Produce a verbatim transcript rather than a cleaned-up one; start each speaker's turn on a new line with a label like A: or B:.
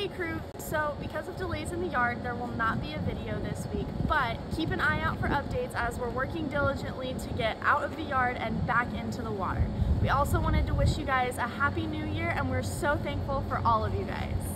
A: Hey crew, so because of delays in the yard, there will not be a video this week, but keep an eye out for updates as we're working diligently to get out of the yard and back into the water. We also wanted to wish you guys a happy new year, and we're so thankful for all of you guys.